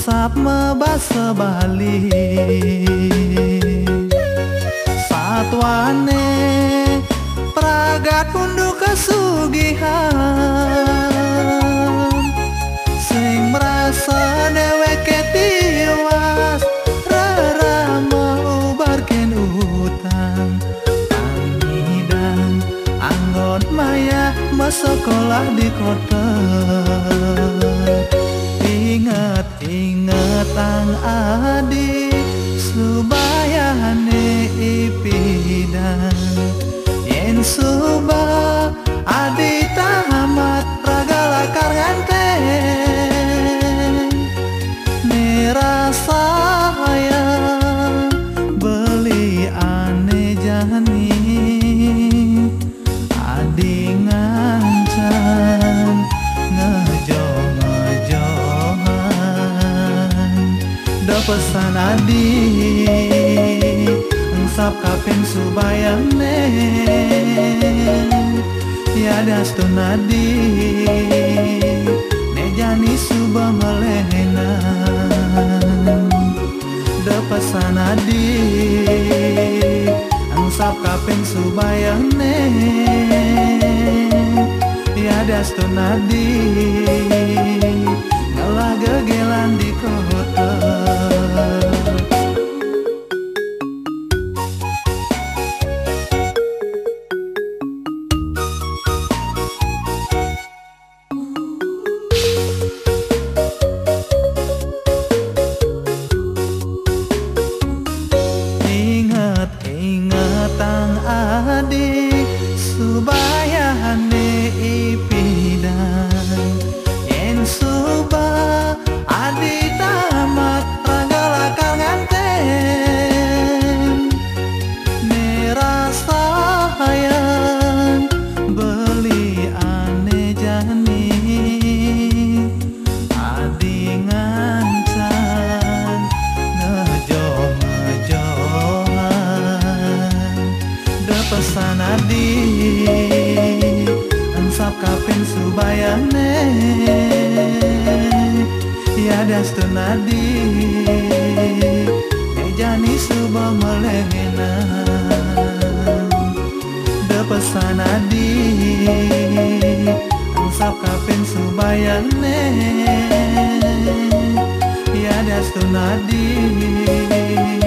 sap mebasa Bali satwane pragat unduh kesugihan sing merasa dheweke tiwas rarama ubarken utang pangidang anggon maya sekolah di kota. Ingat ang adi subayane ipidang yen suba adi tamat ragala karganteng nerasa hayang beli ane jani adi ngancan pesan adi engsap kaping subayang ya dastun adi nejani subah melehenan de pesan adi engsap kaping subayang ya dastun adi ngalah gegelan di kota. Ingat ang adi subayane ipidang yen suba adi tamat ragala karganteng nerasa hayang beli ane jani adi ngancan pesan adi engsap kaping subayane ya dastun adi nejani subah melehenan de pesan adi engsap kaping subayane ya dastun adi